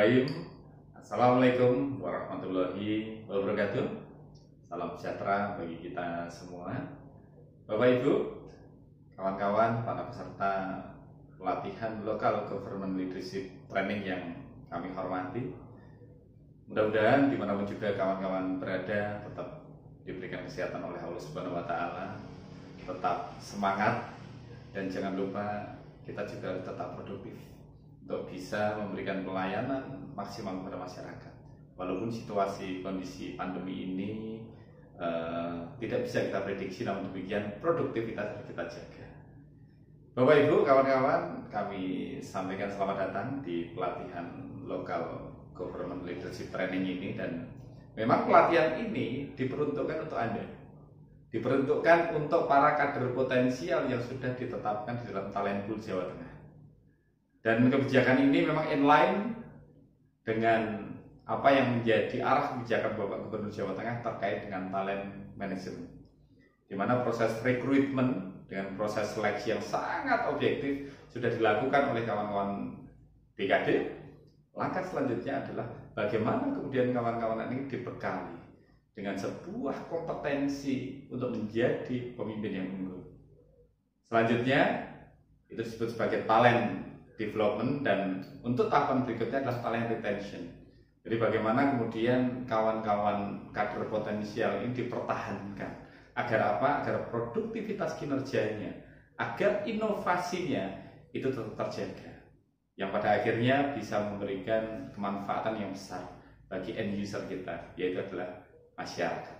Bismillahirrahmanirrahim. Assalamualaikum warahmatullahi wabarakatuh. Salam sejahtera bagi kita semua. Bapak Ibu, kawan-kawan, para peserta pelatihan Local Government Leadership Training yang kami hormati. Mudah-mudahan dimanapun juga kawan-kawan berada tetap diberikan kesehatan oleh Allah Subhanahu wa Ta'ala, tetap semangat, dan jangan lupa kita juga tetap produktif untuk bisa memberikan pelayanan maksimal kepada masyarakat. Walaupun situasi kondisi pandemi ini tidak bisa kita prediksi, namun demikian produktivitas harus kita jaga. Bapak Ibu, kawan-kawan, kami sampaikan selamat datang di pelatihan Local Government Leadership Training ini, dan memang pelatihan ini diperuntukkan untuk Anda. Diperuntukkan untuk para kader potensial yang sudah ditetapkan di dalam talent pool Jawa Tengah. Dan kebijakan ini memang inline dengan apa yang menjadi arah kebijakan Bapak Gubernur Jawa Tengah terkait dengan talent management, di mana proses rekrutmen dengan proses seleksi yang sangat objektif sudah dilakukan oleh kawan-kawan BKD. Langkah selanjutnya adalah bagaimana kemudian kawan-kawan ini dibekali dengan sebuah kompetensi untuk menjadi pemimpin yang unggul. Selanjutnya itu disebut sebagai talent development, dan untuk tahapan berikutnya adalah talent retention. Jadi bagaimana kemudian kawan-kawan kader potensial ini dipertahankan agar apa? Agar produktivitas kinerjanya, agar inovasinya itu tetap terjaga, yang pada akhirnya bisa memberikan kemanfaatan yang besar bagi end user kita, yaitu adalah masyarakat.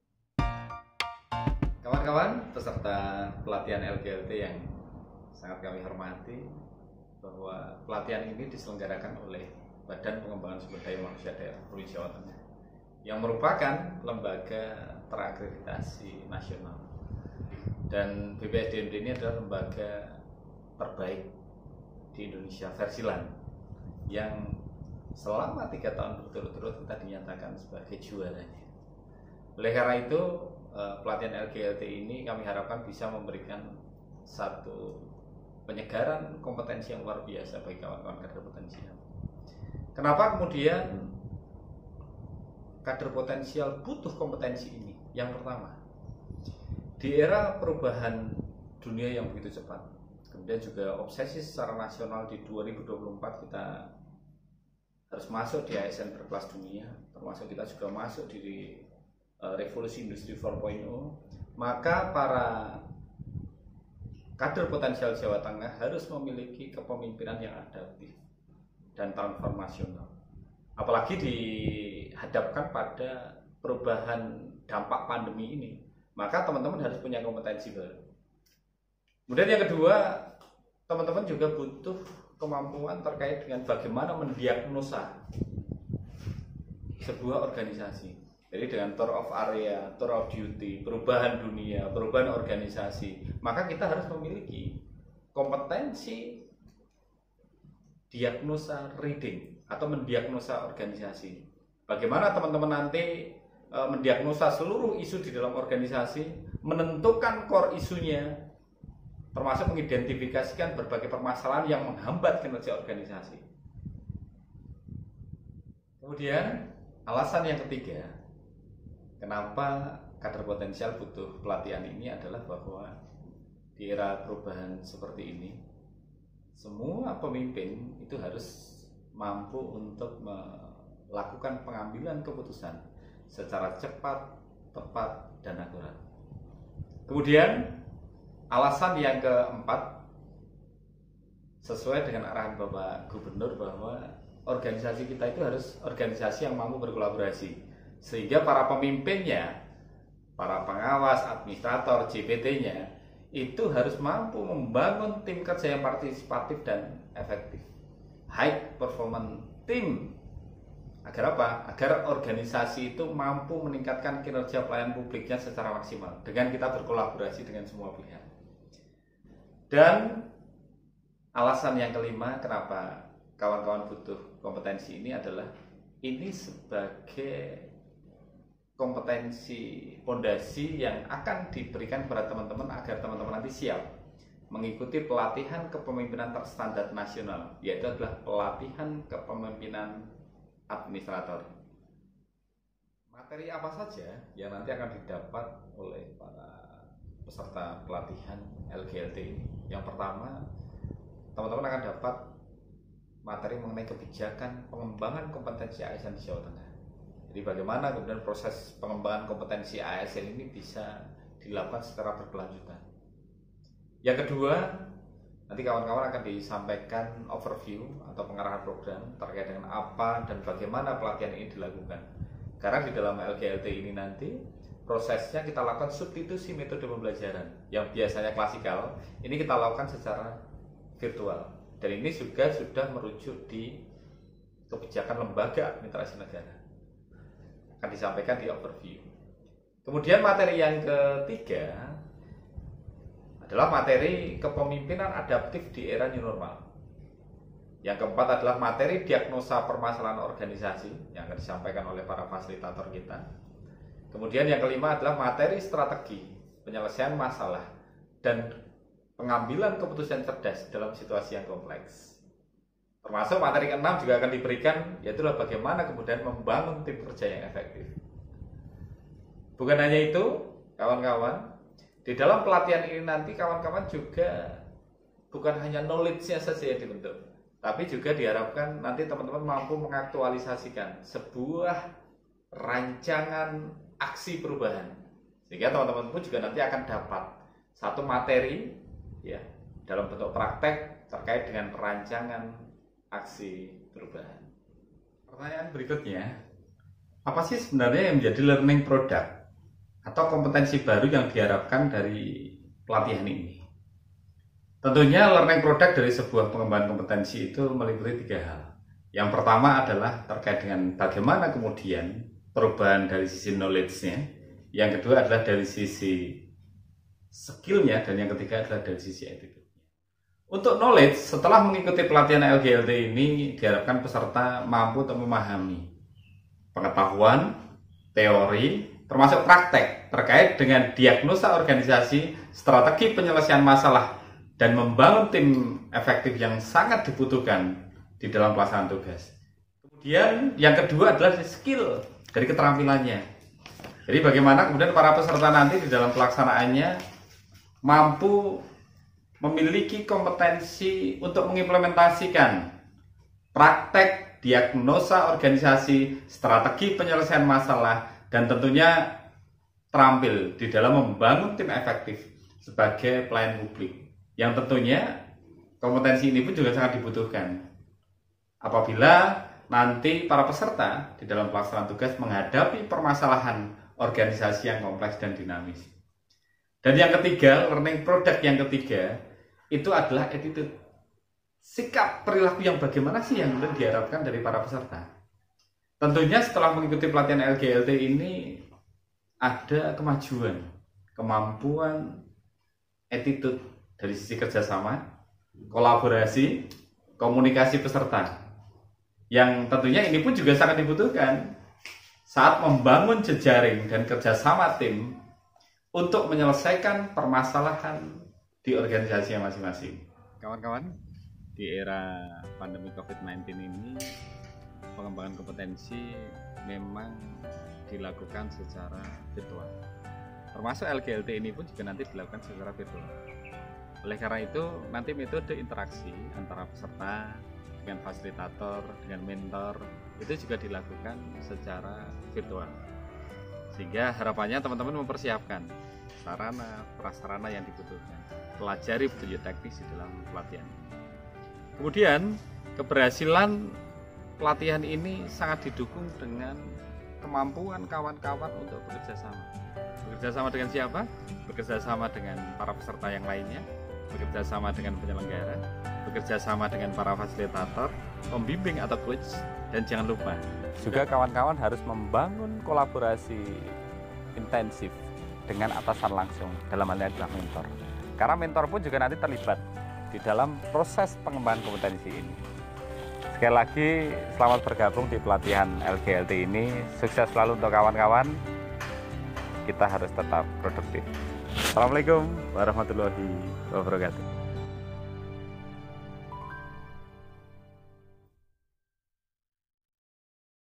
Kawan-kawan peserta pelatihan LGLT yang sangat kami hormati, bahwa pelatihan ini diselenggarakan oleh Badan Pengembangan Sumber Daya Manusia Daerah Provinsi Jawa Tengah, yang merupakan lembaga terakreditasi nasional, dan BPSDMD ini adalah lembaga terbaik di Indonesia versi LAN yang selama 3 tahun berturut-turut kita dinyatakan sebagai juaranya. Oleh karena itu, pelatihan LGLT ini kami harapkan bisa memberikan satu penyegaran kompetensi yang luar biasa bagi kawan-kawan kader potensial. Kenapa kemudian kader potensial butuh kompetensi ini? Yang pertama, di era perubahan dunia yang begitu cepat, kemudian juga obsesi secara nasional di 2024 kita harus masuk di ASN berkelas dunia, termasuk kita juga masuk di revolusi industri 4.0, maka para kader potensial Jawa Tengah harus memiliki kepemimpinan yang adaptif dan transformasional. Apalagi dihadapkan pada perubahan dampak pandemi ini, maka teman-teman harus punya kompetensi baru. Kemudian yang kedua, teman-teman juga butuh kemampuan terkait dengan bagaimana mendiagnosa sebuah organisasi. Jadi dengan tour of area, tour of duty, perubahan dunia, perubahan organisasi, maka kita harus memiliki kompetensi diagnosa reading atau mendiagnosa organisasi. Bagaimana teman-teman nanti mendiagnosa seluruh isu di dalam organisasi, menentukan core isunya, termasuk mengidentifikasikan berbagai permasalahan yang menghambat kinerja organisasi. Kemudian alasan yang ketiga, kenapa kader potensial butuh pelatihan ini adalah bahwa di era perubahan seperti ini, semua pemimpin itu harus mampu untuk melakukan pengambilan keputusan secara cepat, tepat, dan akurat. Kemudian alasan yang keempat, sesuai dengan arahan Bapak Gubernur bahwa organisasi kita itu harus organisasi yang mampu berkolaborasi, sehingga para pemimpinnya, para pengawas, administrator, JPT-nya itu harus mampu membangun tim kerja yang partisipatif dan efektif, high performance team. Agar apa? Agar organisasi itu mampu meningkatkan kinerja pelayanan publiknya secara maksimal dengan kita berkolaborasi dengan semua pihak. Dan alasan yang kelima, kenapa kawan-kawan butuh kompetensi ini adalah ini sebagai kompetensi pondasi yang akan diberikan kepada teman-teman agar teman-teman nanti siap mengikuti pelatihan kepemimpinan terstandar nasional, yaitu adalah pelatihan kepemimpinan administrator. Materi apa saja yang nanti akan didapat oleh para peserta pelatihan LGLT ini? Yang pertama, teman-teman akan dapat materi mengenai kebijakan pengembangan kompetensi ASN di Jawa Tengah. Jadi bagaimana kemudian proses pengembangan kompetensi ASN ini bisa dilakukan secara berkelanjutan. Yang kedua, nanti kawan-kawan akan disampaikan overview atau pengarahan program terkait dengan apa dan bagaimana pelatihan ini dilakukan. Karena di dalam LGLT ini nanti prosesnya kita lakukan substitusi metode pembelajaran yang biasanya klasikal, ini kita lakukan secara virtual. Dan ini juga sudah merujuk di kebijakan lembaga administrasi negara. Akan disampaikan di overview. Kemudian materi yang ketiga adalah materi kepemimpinan adaptif di era new normal. Yang keempat adalah materi diagnosa permasalahan organisasi yang akan disampaikan oleh para fasilitator kita. Kemudian yang kelima adalah materi strategi penyelesaian masalah dan pengambilan keputusan cerdas dalam situasi yang kompleks. Termasuk materi keenam juga akan diberikan, yaitu bagaimana kemudian membangun tim kerja yang efektif. Bukan hanya itu, kawan-kawan, di dalam pelatihan ini nanti kawan-kawan juga bukan hanya knowledge-nya saja yang dibentuk, tapi juga diharapkan nanti teman-teman mampu mengaktualisasikan sebuah rancangan aksi perubahan. Sehingga teman-teman pun juga nanti akan dapat satu materi ya dalam bentuk praktek terkait dengan rancangan aksi perubahan. Pertanyaan berikutnya, apa sih sebenarnya yang menjadi learning product atau kompetensi baru yang diharapkan dari pelatihan ini? Tentunya learning product dari sebuah pengembangan kompetensi itu meliputi 3 hal. Yang pertama adalah terkait dengan bagaimana kemudian perubahan dari sisi knowledge-nya. Yang kedua adalah dari sisi skill-nya, dan yang ketiga adalah dari sisi attitude. Untuk knowledge, setelah mengikuti pelatihan LGLT ini diharapkan peserta mampu untuk memahami pengetahuan, teori, termasuk praktek terkait dengan diagnosa organisasi, strategi penyelesaian masalah, dan membangun tim efektif yang sangat dibutuhkan di dalam pelaksanaan tugas. Kemudian yang kedua adalah skill dari keterampilannya. Jadi bagaimana kemudian para peserta nanti di dalam pelaksanaannya mampu memiliki kompetensi untuk mengimplementasikan praktek diagnosa organisasi, strategi penyelesaian masalah, dan tentunya terampil di dalam membangun tim efektif sebagai pelayan publik. Yang tentunya kompetensi ini pun juga sangat dibutuhkan apabila nanti para peserta di dalam pelaksanaan tugas menghadapi permasalahan organisasi yang kompleks dan dinamis. Dan yang ketiga, learning product yang ketiga itu adalah attitude, sikap perilaku yang bagaimana sih yang kemudian diharapkan dari para peserta. Tentunya setelah mengikuti pelatihan LGLT ini ada kemajuan, kemampuan, attitude dari sisi kerjasama, kolaborasi, komunikasi peserta, yang tentunya ini pun juga sangat dibutuhkan saat membangun jejaring dan kerjasama tim untuk menyelesaikan permasalahan di organisasi yang masing-masing. Kawan-kawan, di era pandemi COVID-19 ini pengembangan kompetensi memang dilakukan secara virtual. Termasuk LGLT ini pun juga nanti dilakukan secara virtual. Oleh karena itu, nanti metode interaksi antara peserta dengan fasilitator, dengan mentor, itu juga dilakukan secara virtual. Sehingga harapannya teman-teman mempersiapkan sarana, prasarana yang dibutuhkan, pelajari petunjuk teknis di dalam pelatihan. Kemudian, keberhasilan pelatihan ini sangat didukung dengan kemampuan kawan-kawan untuk bekerja sama. Bekerja sama dengan siapa? Bekerja sama dengan para peserta yang lainnya, bekerja sama dengan penyelenggara, bekerja sama dengan para fasilitator, pembimbing atau coach, dan jangan lupa juga kawan-kawan harus membangun kolaborasi intensif dengan atasan langsung, dalam hal ini adalah mentor. Karena mentor pun juga nanti terlibat di dalam proses pengembangan kompetensi ini. Sekali lagi, selamat bergabung di pelatihan LGLT ini. Sukses selalu untuk kawan-kawan. Kita harus tetap produktif. Assalamualaikum warahmatullahi wabarakatuh.